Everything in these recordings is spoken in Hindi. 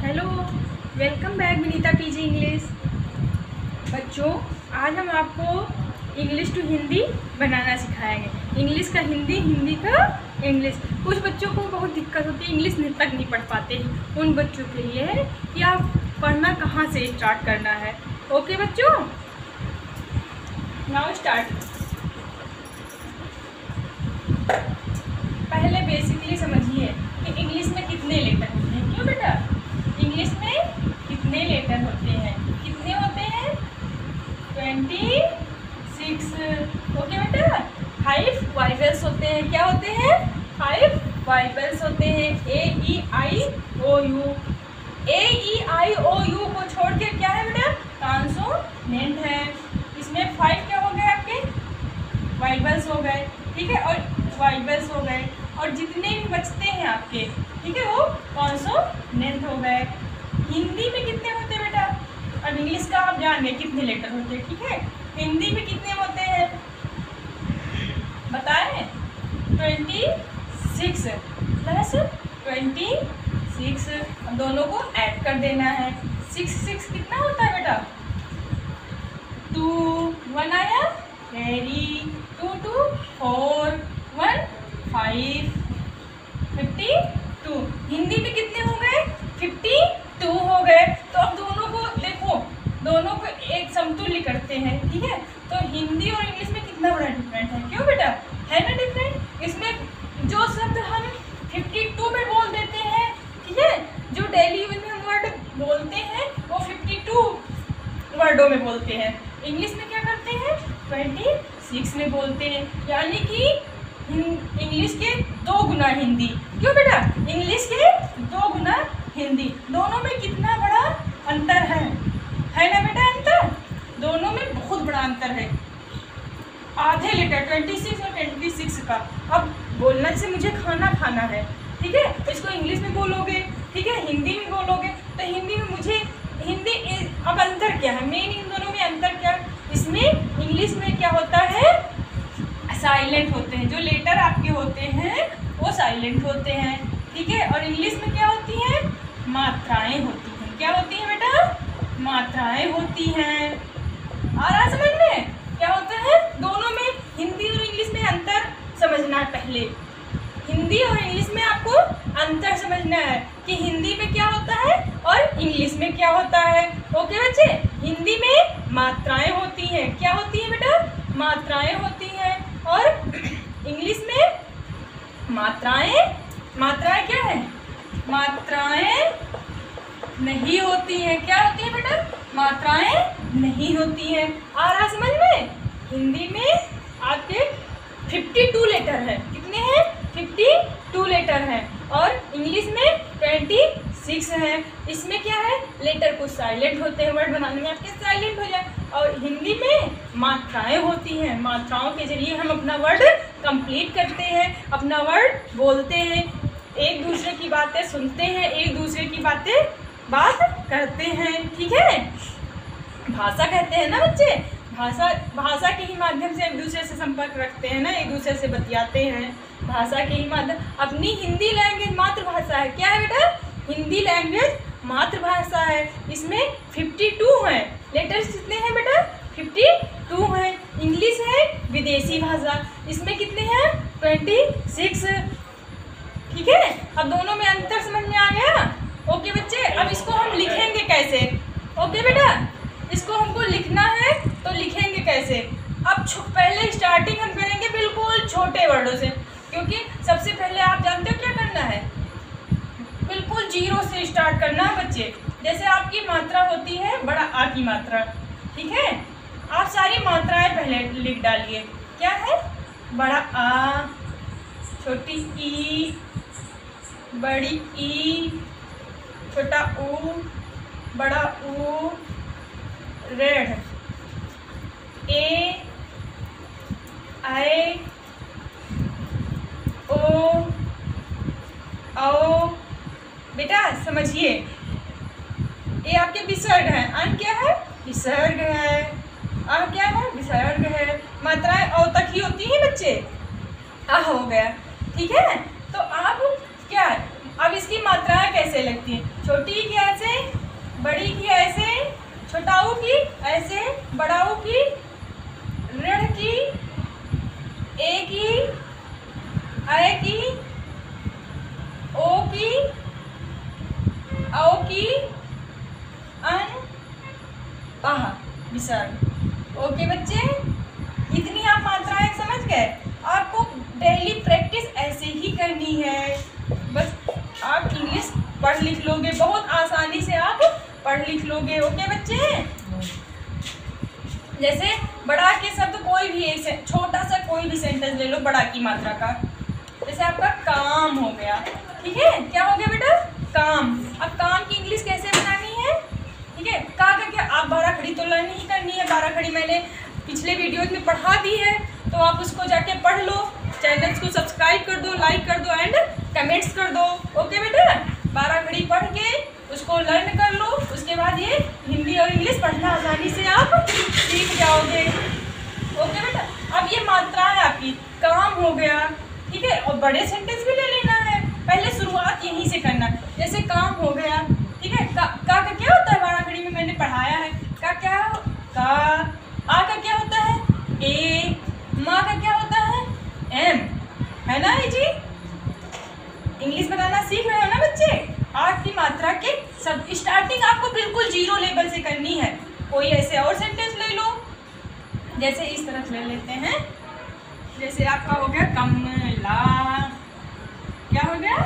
Hello, welcome back Vinita PG English. बच्चों, आज हम आपको इंग्लिश टू हिंदी बनाना सिखाएंगे। इंग्लिश का हिंदी, हिंदी का इंग्लिश। कुछ बच्चों को बहुत दिक्कत होती है, इंग्लिश तक नहीं पढ़ पाते हैं। उन बच्चों के लिए है कि आप पढ़ना कहाँ से स्टार्ट करना है। ओके बच्चों, नाउ स्टार्ट। पहले बेसिकली समझिए कि इंग्लिश में कितने लेटर होते हैं। क्यों बेटा, इंग्लिश में कितने लेटर होते हैं? कितने होते हैं? 26। ओके बेटा, 5 वाइवेल्स होते हैं। क्या होते हैं? 5 वाइवेल्स होते हैं। A-E-I-O-U। A-E-I-O-U को छोड़ के क्या है बेटा? कॉन्सोनेंट है। इसमें 5 क्या हो गए आपके? वाइवेल्स हो गए, ठीक है, और वाइवेल्स हो गए, और जितने भी बचते हैं आपके, ठीक है, वो कॉन्सोनेंट हो गए। हिंदी में कितने होते हैं बेटा? अब इंग्लिश का आप जान गए कितने लेटर होते हैं, ठीक है। हिंदी में कितने होते हैं बताएं? 26 प्लस 26। अब दोनों को ऐड कर देना है। 6 कितना होता है बेटा? 2, 1 आया, कैरी, 2 2 4, 1 5, 52। हिंदी में कितने हो गए? 52 हो गए। तो अब दोनों को देखो, दोनों को एक समतुल्य करते हैं, ठीक है। तो हिंदी और इंग्लिश में कितना बड़ा डिफरेंट है। क्यों बेटा, है ना डिफरेंट। इसमें जो शब्द हम 52 में बोल देते हैं, ठीक है, जो डेली यूज में हम वर्ड बोलते हैं वो 52 वर्डों में बोलते हैं। इंग्लिश में क्या करते हैं? 26 में बोलते हैं। यानी कि इंग्लिश के 2 गुना हिंदी। क्यों बेटा, इंग्लिश के 2 गुना हिंदी। दोनों में कितना बड़ा अंतर है ना बेटा? अंतर दोनों में बहुत बड़ा अंतर है। आधे लीटर 26 और 26 का। अब बोलना से मुझे खाना है, ठीक है, तो इसको इंग्लिश में बोलोगे, ठीक है, हिंदी में बोलोगे, तो हिंदी में मुझे हिंदी। अब अंतर क्या है मेन इन दोनों में? अंतर क्या? इसमें इंग्लिश में क्या होता है? साइलेंट होते हैं। जो लेटर आपके होते हैं वो साइलेंट होते हैं, ठीक है। और इंग्लिश में क्या होती हैं? मात्राएं होती हैं। क्या होती हैं बेटा? मात्राएं होती हैं। आ रहा समझ में? क्या होता है दोनों में? हिंदी और इंग्लिश में अंतर समझना है पहले। हिंदी और इंग्लिश में आपको अंतर समझना है कि हिंदी में क्या होता है और इंग्लिश में क्या होता है। ओके बच्चे, हिंदी में मात्राएं होती हैं। क्या होती है बेटा? मात्राएं होती हैं। और इंग्लिश में मात्राएं क्या है? मात्राएं नहीं होती हैं। क्या होती है बेटा? मात्राएं नहीं होती हैं। आ रहा समझ में? हिंदी में आपके 52 लेटर है। कितने हैं? 52 लेटर हैं। और इंग्लिश में 26 है। इसमें क्या है? लेटर कुछ साइलेंट होते हैं, वर्ड बनाने में आपके साइलेंट हो जाए। और हिंदी में मात्राएं होती हैं। मात्राओं के जरिए हम अपना वर्ड कंप्लीट करते हैं, अपना वर्ड बोलते हैं, एक दूसरे की बातें सुनते हैं, एक दूसरे की बात करते हैं, ठीक है। भाषा कहते हैं ना बच्चे, भाषा के ही माध्यम से एक दूसरे से संपर्क रखते हैं ना, एक दूसरे से बतियाते हैं। भाषा के ही माध्यम। अपनी हिंदी लैंग्वेज मातृभाषा है। क्या है बेटा? हिंदी लैंग्वेज मातृभाषा है। इसमें 52 हैं लेटर्स। कितने हैं बेटा? 52 हैं। इंग्लिश है विदेशी भाषा। इसमें कितने हैं? 26, ठीक है। अब दोनों में अंतर समझ में आ गया? ओके बच्चे, अब इसको हम लिखेंगे कैसे? ओके बेटा, इसको हमको लिखना है तो लिखेंगे कैसे? अब पहले स्टार्टिंग हम करेंगे बिल्कुल छोटे वर्डों से, क्योंकि सबसे पहले आप जानते हो क्या करना है? बिल्कुल 0 से स्टार्ट करना है बच्चे। जैसे आपकी मात्रा होती है बड़ा आ की मात्रा, ठीक है, आप सारी मात्राएं पहले लिख डालिए। क्या है? बड़ा आ, छोटी ई, बड़ी ई, छोटा ऊ, बड़ा ऊ, रेड, ए, आई, ओ, औ। बेटा समझिए, ये आपके विसर्ग हैं। अन क्या है? विसर्ग है। आ क्या है? विसर्ग है। मात्राएं औ तक ही होती हैं बच्चे। आ हो गया, ठीक है। तो आप क्या, अब इसकी मात्राएं कैसे लगती हैं? छोटी की ऐसे, बड़ी की ऐसे, छोटाऊ की ऐसे, बड़ाऊ की, ऋण की, ए की, ऐ की, ओ की, औ की, अन, आह, विसर्ग। ओके बच्चे, इतनी आप मात्राएं समझ गए। आपको डेली प्रैक्टिस ऐसे ही करनी है। बस आप इंग्लिश पढ़ लिख लोगे, बहुत आसानी से आप पढ़ लिख लोगे। ओके बच्चे, जैसे बड़ा के शब्द कोई भी एक छोटा सा कोई भी सेंटेंस ले लो बड़ा की मात्रा का। जैसे आपका काम हो गया, ठीक है, क्या हो गया बेटा? काम। अब काम की इंग्लिश कैसे बनानी है? ठीक है, का क्या आप बारह खड़ी तो लर्न ही करनी है। बारह खड़ी मैंने पिछले वीडियोज में पढ़ा दी है, तो आप उसको जाके पढ़ लो। चैनल्स को सब्सक्राइब कर दो, लाइक कर दो एंड कमेंट्स कर दो। ओके बेटा, बारह खड़ी पढ़ के उसको लर्न कर लो। उसके बाद ये हिंदी और इंग्लिश पढ़ना आसानी से आप सीख जाओगे। ओके बेटा, अब ये मात्रा है आपकी, काम हो गया, ठीक है, और बड़े सेंटेंस भी ले लेना है। पहले शुरुआत यहीं से करना। जैसे काम हो गया, ठीक है, का क्या होता है? बारह खड़ी में मैंने पढ़ाया है। का क्या? का। आ का क्या होता है? ए। माँ का क्या होता है? एम, है ना जी? इंग्लिश बताना सीख रहे हो ना बच्चे? आज की मात्रा के सब स्टार्टिंग आपको बिल्कुल जीरो लेवल से करनी है। कोई ऐसे और सेंटेंस ले लो, जैसे इस तरफ ले लेते हैं। जैसे आपका हो गया कमला, क्या हो गया?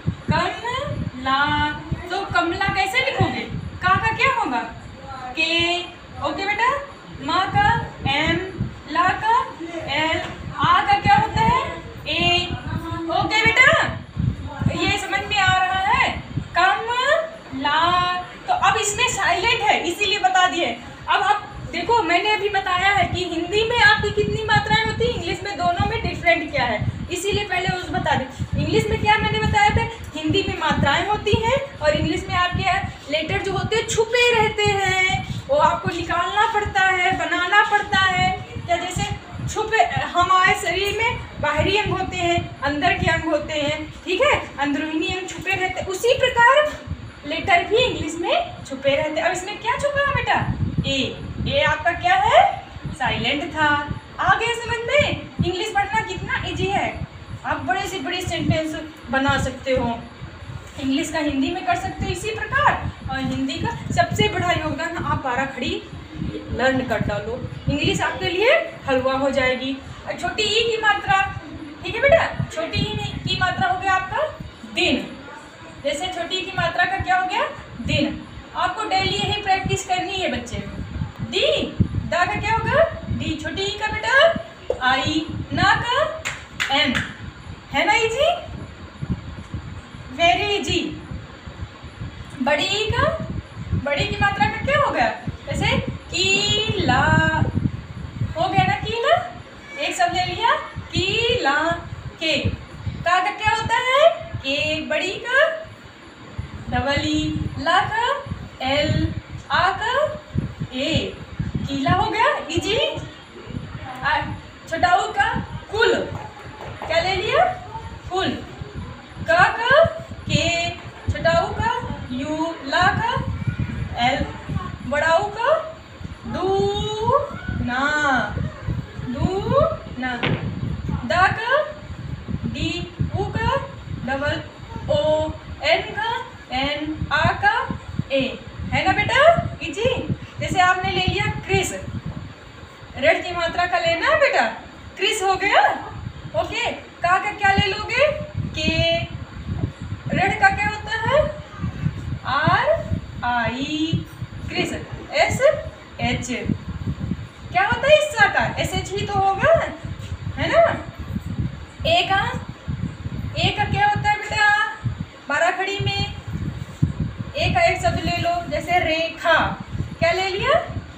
कमला। तो कमला कैसे लिखोगे? का क्या होगा? के। ओके बेटा, माँ का एम, ला का एल, आ का क्या होता है? ए। ओके बेटा, ये समझ में आ रहा है? कमला। तो अब इसमें साइलेंट है इसीलिए बता दिए। अब आप देखो, मैंने अभी बताया है कि हिंदी में आपकी कितनी मात्राएं होती है, इंग्लिश में दोनों में डिफरेंट क्या है, इसीलिए पहले उस बता दें। इंग्लिश में क्या मैंने बताया था? हिंदी में मात्राएं होती हैं और इंग्लिश में आपके लेटर जो होते हैं छुपे रहते हैं, वो आपको निकालना पड़ता है, बनाना पड़ता है। क्या? जैसे छुपे हमारे शरीर में बाहरी अंग होते हैं, अंदर के अंग होते हैं, ठीक है, अंदरूनी अंग छुपे रहते हैं, उसी प्रकार लेटर भी इंग्लिश में छुपे रहते हैं। अब इसमें क्या छुपा है बेटा? ए आपका क्या है? साइलेंट था। आ गया समझ में? इंग्लिश पढ़ना कितना इजी है। आप बड़े से बड़े सेंटेंस बना सकते हो, इंग्लिश का हिंदी में कर सकते हो इसी प्रकार। और हिंदी का सबसे बड़ा योगदान, आप बारह खड़ी लर्न कर डालो, इंग्लिश आपके लिए हलवा हो जाएगी। और छोटी ई की मात्रा, ठीक है बेटा, छोटी ई की मात्रा हो गया आपका दिन। जैसे छोटी की मात्रा का क्या हो गया? दिन। आपको डेली यही प्रैक्टिस करनी है बच्चे। डी, दा का क्या होगा? डी। छोटी ई का बेटा आई, ना का एम, है ना इजी? Very easy. बड़ी ई का, बड़ी की मात्रा का क्या होगा? जैसे कीला, हो गया ना कीला, एक शब्द ले लिया कीला। के का क्या होता है? के। बड़ी का डबल ई, ला का एल, आ का ए, कीला हो गया इजी। छोटाऊ का कुल, क्या ले लिया? कुल। का के, छोटाऊ का यू, ला का एल, बड़ाऊ का दू ना, दा का डी, ऊ का डबल ओ, एन का एन, आ का ए, है ना बेटा इजी? जैसे आपने ले लिया क्रिस, रेड की मात्रा का लेना है बेटा, क्रिस हो गया। ओके, का क्या ले लोगे? के। रेड का क्या होता है? आर आई, क्रिस एस एच। क्या होता है हिस्सा का? एस एच ही तो होगा, है ना? ए का क्या होता है बेटा? बारह खड़ी में ए का एक शब्द ले लो, जैसे रेखा, क्या ले लिया?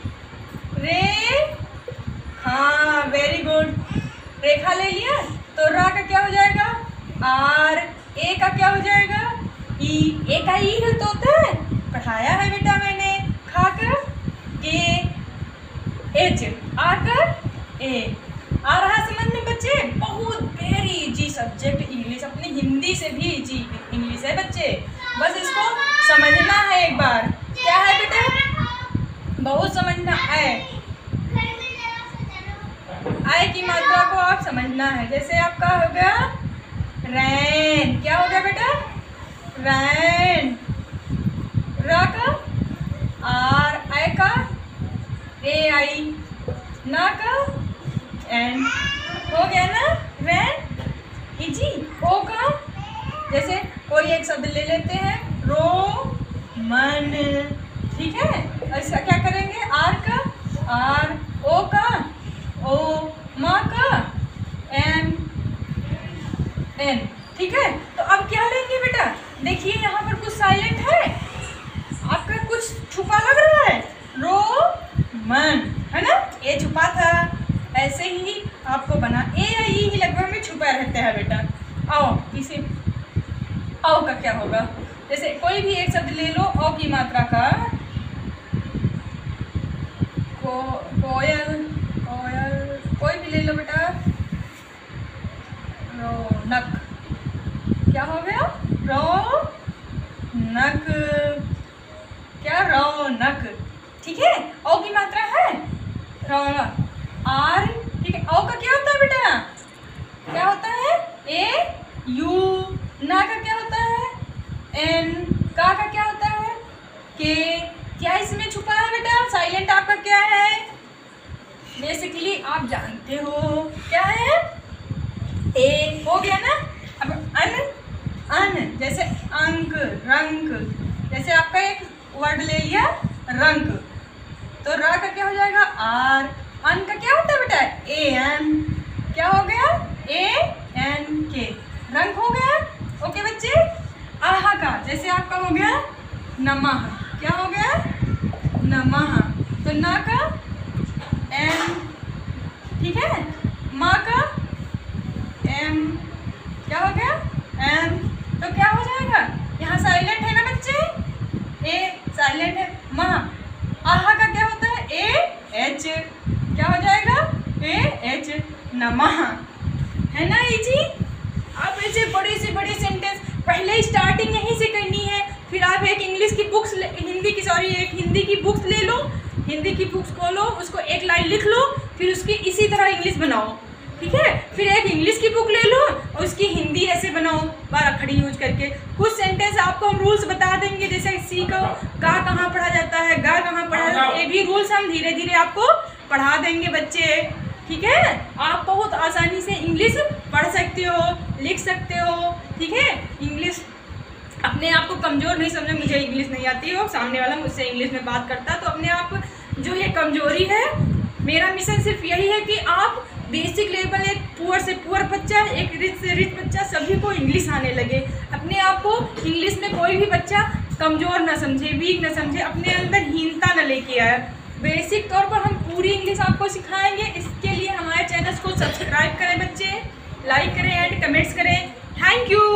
रेखा, वेरी गुड। रेखा ले लिया, तो रा का क्या हो जाएगा? आर। ए का क्या हो जाएगा? ई। ए का ई तो होता है, पढ़ाया है बेटा मैंने। खा कर के, एच, आ कर ए। आ रहा समझ में बच्चे? बहुत वेरी इजी सब्जेक्ट इंग्लिश, अपनी हिंदी से भी इजी इंग्लिश इंग्लिश है बच्चे, बस इसको समझना है एक बार। क्या है बेटे, बहुत समझना है, आय की मात्रा को आप समझना है। जैसे आपका हो गया रैन, क्या हो गया बेटा, रैन, रा का आर, आई का ए आई, ना का एन, हो गया ना रैन, इजी। ओ का जैसे कोई एक शब्द ले लेते हैं, रो मन, ठीक है, ऐसा क्या करेंगे, आर का आर, ओ का ओ, माँ का एम एन, ठीक है। तो अब क्या लेंगे बेटा, देखिए यहाँ पर कुछ साइलेंट है, आपका कुछ छुपा लग रहा है, रो मन, है ना, ये छुपा था, ऐसे ही आपको बना, ए या ई ही लगभग में छुपा रहता है बेटा। आओ इसे, औ का क्या होगा, जैसे कोई भी एक शब्द ले लो, औ की मात्रा का, कोयल, कोयल, कोई भी ले लो बेटा, रौनक, क्या हो गया, रौनक, क्या, रौनक, ठीक है। औ की मात्रा है रौनक, आर, ठीक है। औ का क्या होता है बेटा, क्या होता है, ए यू, ना का क्या होता है, एन, का क्या होता है, के, क्या इसमें छुपा है बेटा, साइलेंट आपका क्या है, बेसिकली आप जानते हो क्या है, ए, हो गया ना। अब अन, अन जैसे अंक, रंक, जैसे आपका एक वर्ड ले लिया रंक, तो रा का क्या हो जाएगा, आर, अन का क्या होता है बेटा, ए एन, क्या हो गया, ए एन के, रंग हो गया। ओके बच्चे, आहा का जैसे आपका हो गया नमः, क्या हो गया, नमः, तो ना का एम, ठीक है, माँ का एम, क्या हो गया, एम, तो क्या हो जाएगा, यहाँ साइलेंट है ना बच्चे, ए साइलेंट है, माँ, आहा का क्या होता है, ए एच, क्या हो जाएगा, ए एच, नमः, है ना इजी। आप ऐसे बड़े से बड़े सेंटेंस पहले स्टार्टिंग यहीं से करनी है, फिर आप एक इंग्लिश की बुक्स, एक हिंदी की बुक्स ले लो, हिंदी की बुक्स खोलो, उसको एक लाइन लिख लो, फिर उसकी इसी तरह इंग्लिश बनाओ, ठीक है। फिर एक इंग्लिश की बुक ले लो और उसकी हिंदी ऐसे बनाओ, बाराखड़ी यूज करके। कुछ सेंटेंस आपको हम रूल्स बता देंगे, जैसे सी का गा कहाँ पढ़ा जाता है, गा कहाँ पढ़ा जाता है, ये भी रूल्स हम धीरे धीरे आपको पढ़ा देंगे बच्चे, ठीक है। आप बहुत आसानी से इंग्लिश पढ़ सकते हो, लिख सकते हो, ठीक है। इंग्लिश अपने आप को कमज़ोर नहीं समझो, मुझे इंग्लिश नहीं आती हो, सामने वाला मुझसे इंग्लिश में बात करता, तो अपने आप जो ये कमज़ोरी है, मेरा मिशन सिर्फ यही है कि आप बेसिक लेवल, एक पुअर से पुअर बच्चा, एक रिच से रिच बच्चा, सभी को इंग्लिश आने लगे। अपने आप को इंग्लिश में कोई भी बच्चा कमज़ोर ना समझे, वीक ना समझे, अपने अंदर हीनता न लेके आए। बेसिक तौर पर हम पूरी इंग्लिश आपको सिखाएंगे। इसके लिए हमारे चैनल को सब्सक्राइब करें बच्चे, लाइक करें एंड कमेंट्स करें। Thank you.